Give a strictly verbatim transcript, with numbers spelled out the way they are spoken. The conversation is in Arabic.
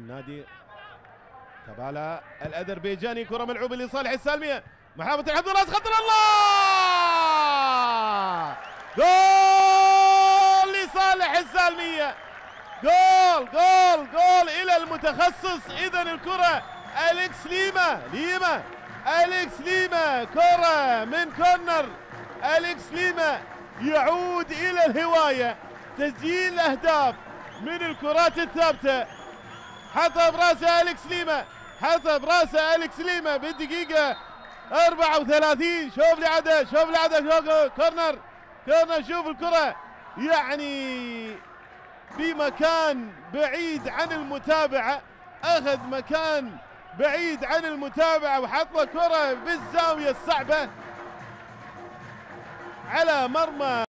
نادي كابالا الأذربيجاني. كرة ملعوبة لصالح السالمية، محاولة الحفظ راس خطر، الله! جول لصالح السالمية، جول جول جول إلى المتخصص. إذا الكرة أليكس ليما ليما أليكس ليما، كرة من كورنر. أليكس ليما يعود إلى الهواية، تسجيل أهداف من الكرات الثابتة. حطها براسه أليكس ليما، حطها براسه أليكس ليما بالدقيقة أربعة وثلاثين. شوف لي عدد، شوف لي عدد، كورنر كورنر. شوف الكرة يعني بمكان بعيد عن المتابعة، أخذ مكان بعيد عن المتابعة وحط له كرة بالزاوية الصعبة على مرمى